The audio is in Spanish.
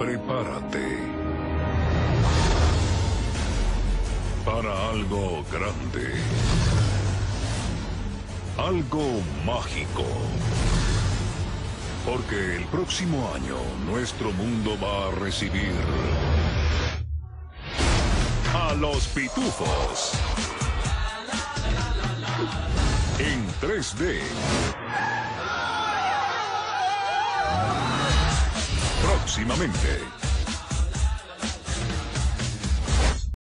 Prepárate para algo grande, algo mágico. Porque el próximo año nuestro mundo va a recibir a los Pitufos en 3D. Próximamente.